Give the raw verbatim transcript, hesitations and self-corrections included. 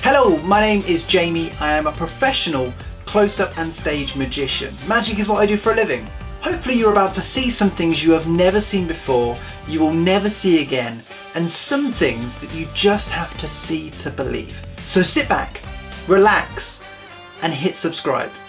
Hello, my name is Jamie. I am a professional close-up and stage magician. Magic is what I do for a living. Hopefully you're about to see some things you have never seen before, you will never see again, and some things that you just have to see to believe. So sit back, relax, and hit subscribe.